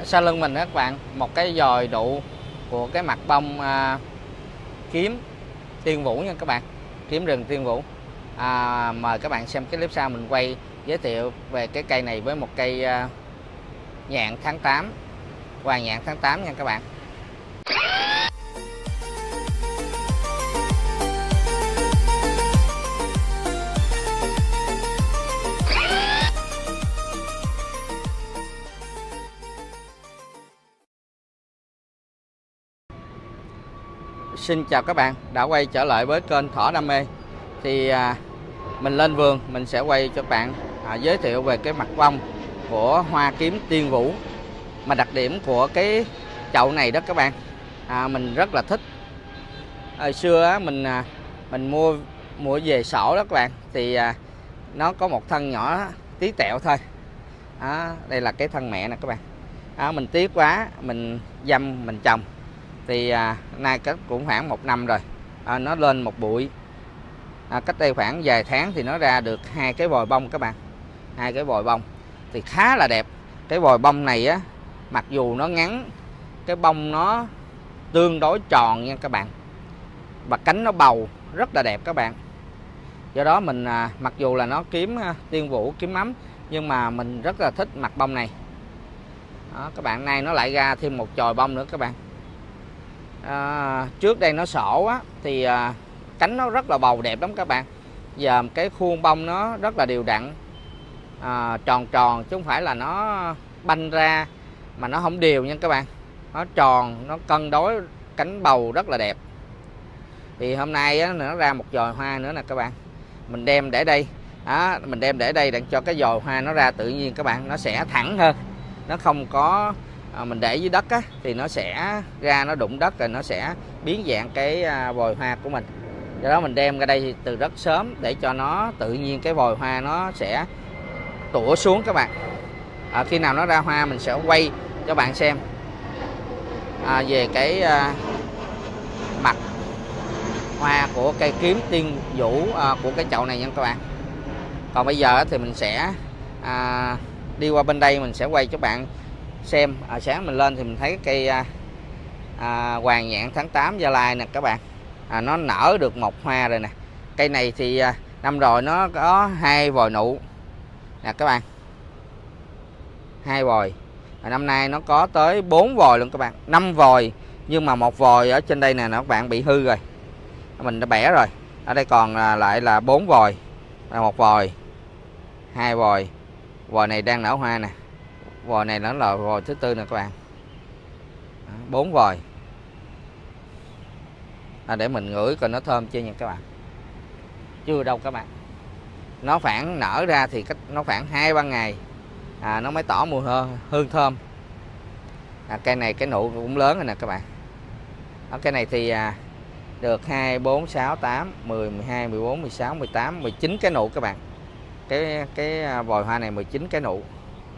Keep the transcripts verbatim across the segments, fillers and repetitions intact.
Sau lưng mình các bạn, một cái dòi đụ của cái mặt bông à, kiếm Tiên Vũ nha các bạn, kiếm rừng Tiên Vũ. à, Mời các bạn xem cái clip sau mình quay giới thiệu về cái cây này với một cây à, nhạn tháng tám, hoàng nhạn tháng tám nha các bạn. Xin chào các bạn đã quay trở lại với kênh Thỏ Đam Mê. Thì à, mình lên vườn mình sẽ quay cho các bạn à, giới thiệu về cái mặt bông của hoa kiếm Tiên Vũ. Mà đặc điểm của cái chậu này đó các bạn, à, mình rất là thích. Hồi xưa á, mình à, mình mua mua về sổ đó các bạn, thì à, nó có một thân nhỏ tí tẹo thôi. À, đây là cái thân mẹ nè các bạn. À, mình tiếc quá, mình dăm mình trồng. Thì à, nay cách cũng khoảng một năm rồi, à, nó lên một bụi. à, Cách đây khoảng vài tháng thì nó ra được hai cái vòi bông các bạn. Hai cái vòi bông thì khá là đẹp. Cái vòi bông này á, mặc dù nó ngắn, cái bông nó tương đối tròn nha các bạn, và cánh nó bầu rất là đẹp các bạn. Do đó mình à, mặc dù là nó kiếm à, Tiên Vũ, kiếm mắm, nhưng mà mình rất là thích mặt bông này. Đó, các bạn, nay nó lại ra thêm một chồi bông nữa các bạn. À, trước đây nó sổ á, thì à, cánh nó rất là bầu đẹp lắm các bạn. Giờ cái khuôn bông nó rất là đều đặn, à, tròn tròn chứ không phải là nó banh ra mà nó không đều nha các bạn. Nó tròn, nó cân đối, cánh bầu rất là đẹp. Thì hôm nay á, nó ra một giò hoa nữa nè các bạn. Mình đem để đây, đó, mình đem để đây để cho cái giò hoa nó ra tự nhiên các bạn, nó sẽ thẳng hơn. Nó không có à, mình để dưới đất á, thì nó sẽ ra, nó đụng đất rồi nó sẽ biến dạng cái à, vòi hoa của mình. Do đó mình đem ra đây từ rất sớm để cho nó tự nhiên cái vòi hoa nó sẽ tủa xuống các bạn. À, khi nào nó ra hoa mình sẽ quay cho bạn xem à, về cái à, mặt hoa của cây kiếm Tiên Vũ à, của cái chậu này nha các bạn. Còn bây giờ thì mình sẽ à, đi qua bên đây, mình sẽ quay cho bạn xem. À, sáng mình lên thì mình thấy cây à, à, hoàng nhạn tháng tám Gia Lai nè các bạn. À, nó nở được một hoa rồi nè. Cây này thì à, năm rồi nó có hai vòi nụ nè các bạn, hai vòi. À, năm nay nó có tới bốn vòi luôn các bạn, năm vòi, nhưng mà một vòi ở trên đây nè các bạn bị hư rồi, mình đã bẻ rồi. Ở đây còn à, lại là bốn vòi, à, một vòi, hai vòi, vòi này đang nở hoa nè, vòi này nó là vòi thứ tư nè các bạn. Bốn vòi. À, để mình ngửi coi nó thơm chưa nha các bạn. Chưa đâu các bạn. Nó khoảng nở ra thì cách nó khoảng hai ba ngày à, nó mới tỏ mùi hương, hương thơm. À, cây này cái nụ cũng lớn rồi nè các bạn. Ở cây này thì à, được hai, bốn, sáu, tám, mười, mười hai, mười bốn, mười sáu, mười tám, mười chín cái nụ các bạn. Cái cái vòi hoa này mười chín cái nụ.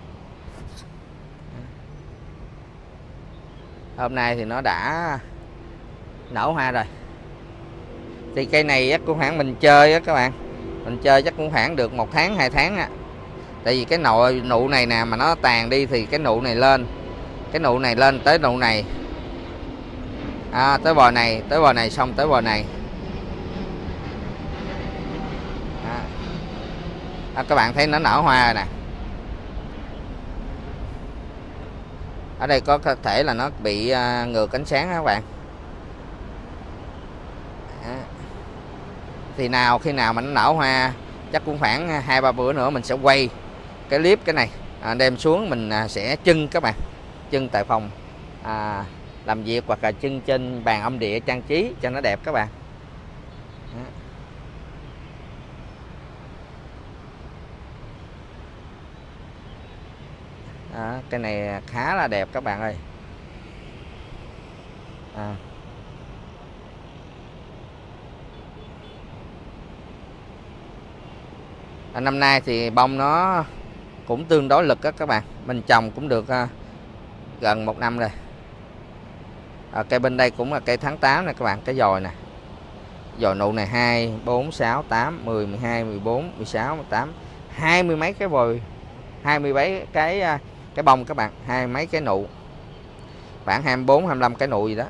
Hôm nay thì nó đã nở hoa rồi. Thì cây này cũng khoảng mình chơi á các bạn, mình chơi chắc cũng khoảng được một tháng hai tháng á. Tại vì cái nội nụ này nè mà nó tàn đi thì cái nụ này lên, cái nụ này lên tới nụ này, à, tới vòi này, tới vòi này, xong tới vòi này. À. À, các bạn thấy nó nở hoa rồi nè. Ở đây có thể là nó bị uh, ngược ánh sáng các bạn. À. Thì nào khi nào mà nó nở hoa chắc cũng khoảng hai ba bữa nữa mình sẽ quay cái clip cái này, à, đem xuống mình à, sẽ trưng các bạn, trưng tại phòng à, làm việc, hoặc là trưng trên bàn âm địa trang trí cho nó đẹp các bạn. Đó. Đó, cái này khá là đẹp các bạn ơi. À. À, năm nay thì bông nó cũng tương đối lực đó các bạn. Mình trồng cũng được uh, gần một năm rồi. À, cây bên đây cũng là cây tháng tám này các bạn, cái dòi nè. Dòi nụ này hai, bốn, sáu, tám, mười, mười hai, mười bốn, mười sáu, mười tám, hai mươi mấy cái vòi, hai mươi mấy cái cái bông các bạn, hai mấy cái nụ, khoảng hai mươi bốn hai mươi lăm cái nụ gì đó.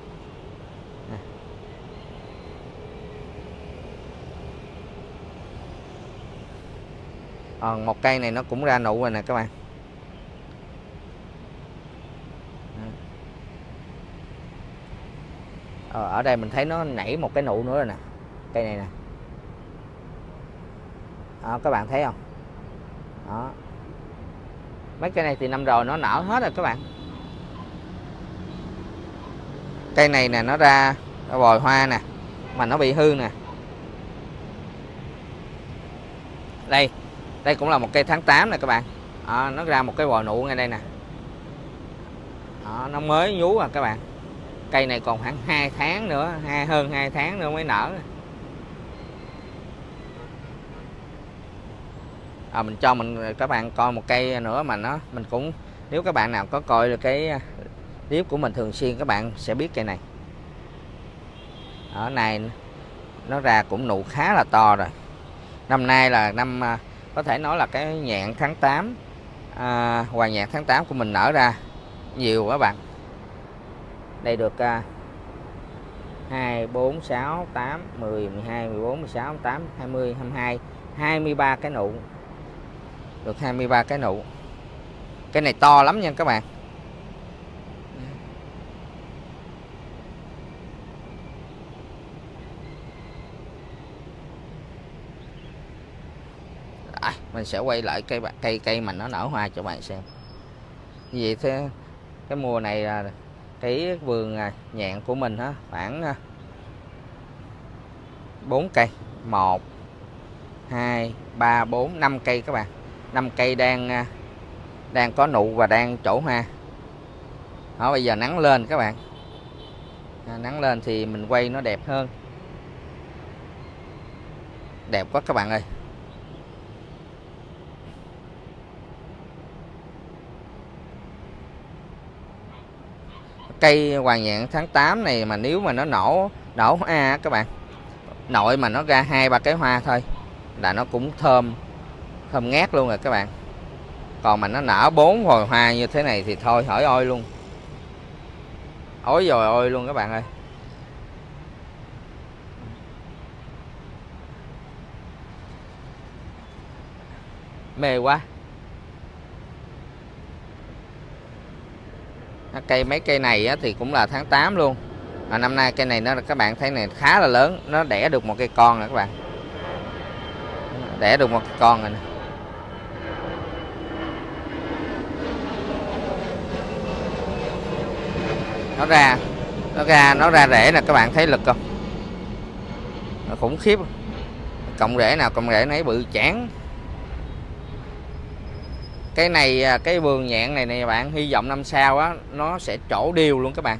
Ờ, một cây này nó cũng ra nụ rồi nè các bạn. Ờ, ở đây mình thấy nó nảy một cái nụ nữa rồi nè, cây này nè. Đó, các bạn thấy không? Đó. Mấy cây này thì năm rồi nó nở hết rồi các bạn. Cây này nè nó ra bồi hoa nè, mà nó bị hư nè. Đây, đây cũng là một cây tháng tám nè các bạn. Đó, nó ra một cái bồi nụ ngay đây nè. Đó, nó mới nhú à các bạn. Cây này còn khoảng hai tháng nữa, hai hơn hai tháng nữa mới nở. À, mình cho mình các bạn coi một cây nữa mà nó mình cũng, nếu các bạn nào có coi được cái clip của mình thường xuyên các bạn sẽ biết cây này. Ở này nó ra cũng nụ khá là to rồi. Năm nay là năm có thể nói là cái nhạn tháng tám, à, hoàng nhạn tháng tám của mình nở ra nhiều các bạn. Đây được à, hai, bốn, sáu, tám, mười, mười hai, mười bốn, mười sáu, mười tám, hai mươi, hai mươi hai, hai mươi ba cái nụ. Được hai mươi ba cái nụ. Cái này to lắm nha các bạn. À, mình sẽ quay lại cây cây cây mà nó nở hoa cho bạn xem. Như vậy thế cái mùa này là cái vườn nhạn của mình á, khoảng bốn cây, một, hai, ba, bốn, năm cây các bạn. năm cây đang đang có nụ và đang trổ hoa. Đó, bây giờ nắng lên các bạn. À, nắng lên thì mình quay nó đẹp hơn. Đẹp quá các bạn ơi. Cây hoàng nhạn tháng tám này mà nếu mà nó nổ nổ hoa các bạn, nội mà nó ra hai ba cái hoa thôi là nó cũng thơm thơm ngát luôn rồi các bạn. Còn mà nó nở bốn hồi hoa như thế này thì thôi hỏi ôi luôn, ối rồi ôi luôn các bạn ơi. Mê quá. Cây mấy cây này á, thì cũng là tháng tám luôn. À, năm nay cây này nó các bạn thấy này khá là lớn, nó đẻ được một cây con nè các bạn. Đẻ được một cây con rồi nè. Nó ra nó ra nó ra rễ nè các bạn thấy lực không? Nó khủng khiếp. Cộng rễ nào cộng rễ nấy bự chán. Cái này cái vườn nhạn này nè bạn, hy vọng năm sau á nó sẽ trổ đều luôn các bạn.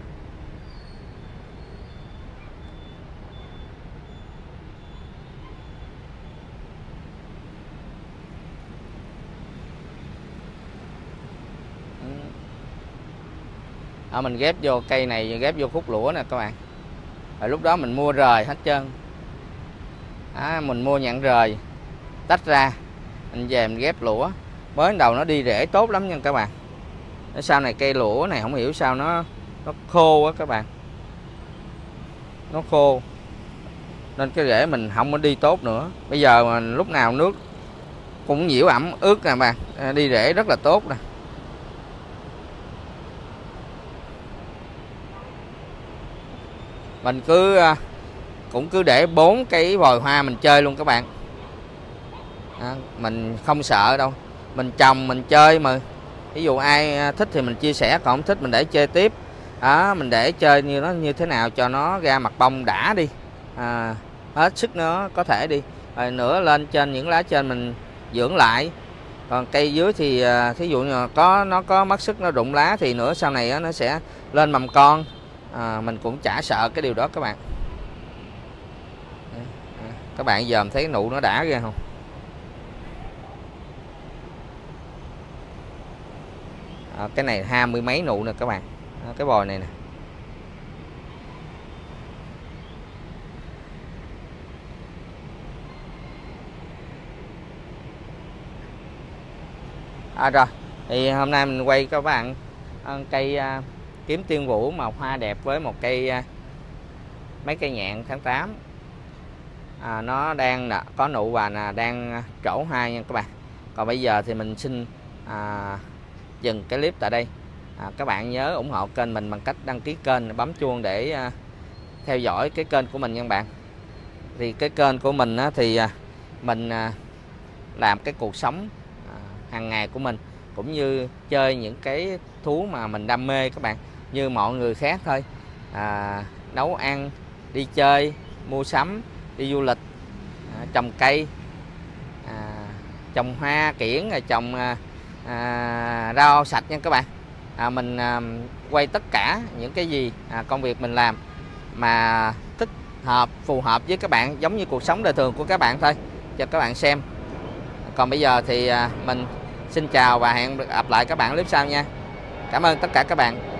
À, mình ghép vô cây này, ghép vô khúc lũa nè các bạn. Rồi lúc đó mình mua rời hết trơn. À, mình mua nhạn rời tách ra, mình về mình ghép lũa. Mới đầu nó đi rễ tốt lắm nha các bạn. Sau này cây lũa này không hiểu sao nó nó khô á các bạn. Nó khô. Nên cái rễ mình không có đi tốt nữa. Bây giờ mà lúc nào nước cũng nhiễu ẩm ướt nè bạn, đi rễ rất là tốt nè. Mình cứ cũng cứ để bốn cái vòi hoa mình chơi luôn các bạn. À, mình không sợ đâu. Mình trồng mình chơi mà. Ví dụ ai thích thì mình chia sẻ, còn không thích mình để chơi tiếp. Đó, mình để chơi như nó như thế nào cho nó ra mặt bông đã đi. À, hết sức nó có thể đi. Rồi nữa lên trên những lá trên mình dưỡng lại. Còn cây dưới thì thí dụ như có nó có mất sức nó rụng lá thì nữa sau này nó sẽ lên mầm con. À, mình cũng chả sợ cái điều đó các bạn. Các bạn giờ thấy nụ nó đã ra không? À, cái này hai mươi mấy nụ nè các bạn. À, cái bồi này nè. À rồi, Thì hôm nay mình quay các bạn cây kiếm tiên vũ màu hoa đẹp với một cây mấy cây nhạn tháng tám. À, nó đang có nụ và đang trổ hoa nha các bạn. Còn bây giờ thì mình xin à, dừng cái clip tại đây. À, các bạn nhớ ủng hộ kênh mình bằng cách đăng ký kênh, bấm chuông để à, theo dõi cái kênh của mình nha các bạn. Thì cái kênh của mình á, thì à, mình à, làm cái cuộc sống à, hàng ngày của mình, cũng như chơi những cái thú mà mình đam mê các bạn, như mọi người khác thôi. À, nấu ăn, đi chơi, mua sắm, đi du lịch, à, trồng cây, à, trồng hoa kiển, rồi trồng à, à, rau sạch nha các bạn. À, mình à, quay tất cả những cái gì à, công việc mình làm mà thích hợp, phù hợp với các bạn, giống như cuộc sống đời thường của các bạn thôi, cho các bạn xem. Còn bây giờ thì à, mình xin chào và hẹn gặp lại các bạn clip sau nha. Cảm ơn tất cả các bạn.